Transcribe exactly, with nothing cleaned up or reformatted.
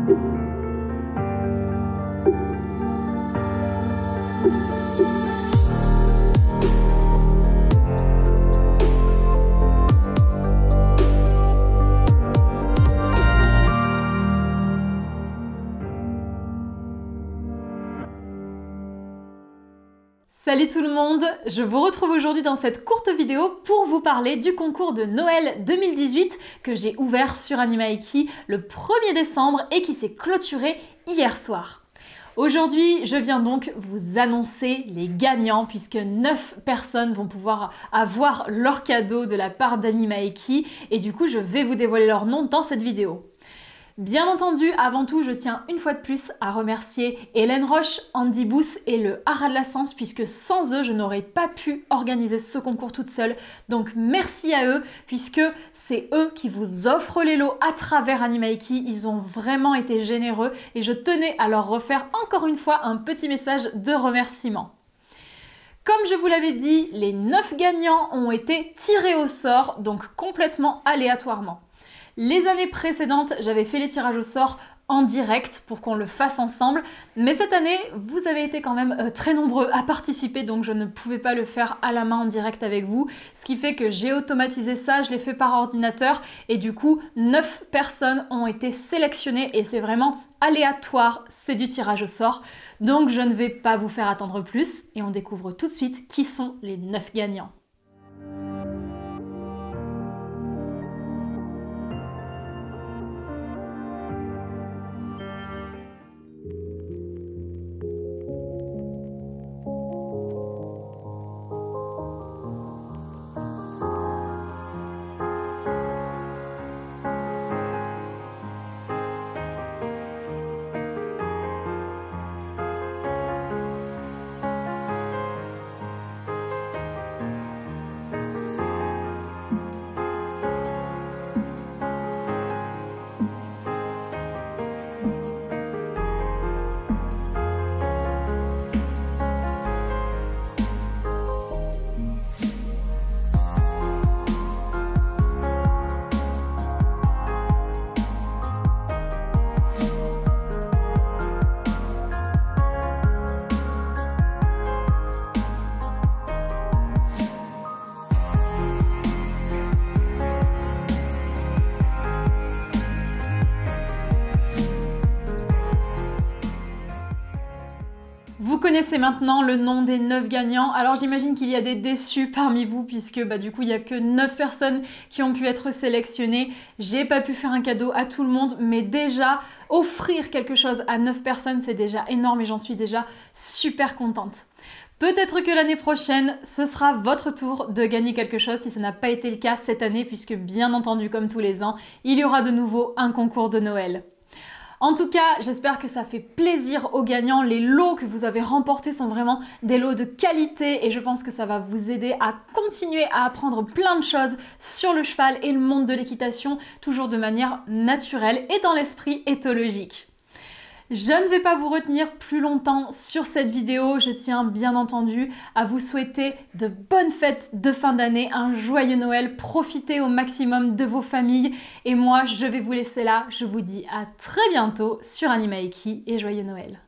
Salut tout le monde, je vous retrouve aujourd'hui dans cette courte vidéo pour vous parler du concours de Noël deux mille dix-huit que j'ai ouvert sur Animaiki le premier décembre et qui s'est clôturé hier soir. Aujourd'hui, je viens donc vous annoncer les gagnants puisque neuf personnes vont pouvoir avoir leur cadeau de la part d'Animaiki et du coup je vais vous dévoiler leur nom dans cette vidéo. Bien entendu, avant tout, je tiens une fois de plus à remercier Hélène Roche, Andy Booth et le Haras de la Sens puisque sans eux, je n'aurais pas pu organiser ce concours toute seule. Donc merci à eux puisque c'est eux qui vous offrent les lots à travers Animaiki. Ils ont vraiment été généreux et je tenais à leur refaire encore une fois un petit message de remerciement. Comme je vous l'avais dit, les neuf gagnants ont été tirés au sort, donc complètement aléatoirement. Les années précédentes, j'avais fait les tirages au sort en direct pour qu'on le fasse ensemble, mais cette année, vous avez été quand même euh, très nombreux à participer, donc je ne pouvais pas le faire à la main en direct avec vous, ce qui fait que j'ai automatisé ça, je l'ai fait par ordinateur, et du coup, neuf personnes ont été sélectionnées, et c'est vraiment aléatoire, c'est du tirage au sort, donc je ne vais pas vous faire attendre plus, et on découvre tout de suite qui sont les neuf gagnants. Vous connaissez maintenant le nom des neuf gagnants, alors j'imagine qu'il y a des déçus parmi vous puisque bah, du coup il n'y a que neuf personnes qui ont pu être sélectionnées. J'ai pas pu faire un cadeau à tout le monde, mais déjà offrir quelque chose à neuf personnes c'est déjà énorme et j'en suis déjà super contente. Peut-être que l'année prochaine, ce sera votre tour de gagner quelque chose si ça n'a pas été le cas cette année puisque bien entendu comme tous les ans, il y aura de nouveau un concours de Noël. En tout cas, j'espère que ça fait plaisir aux gagnants. Les lots que vous avez remportés sont vraiment des lots de qualité et je pense que ça va vous aider à continuer à apprendre plein de choses sur le cheval et le monde de l'équitation, toujours de manière naturelle et dans l'esprit éthologique. Je ne vais pas vous retenir plus longtemps sur cette vidéo, je tiens bien entendu à vous souhaiter de bonnes fêtes de fin d'année, un joyeux Noël, profitez au maximum de vos familles et moi je vais vous laisser là, je vous dis à très bientôt sur Animaiki et joyeux Noël.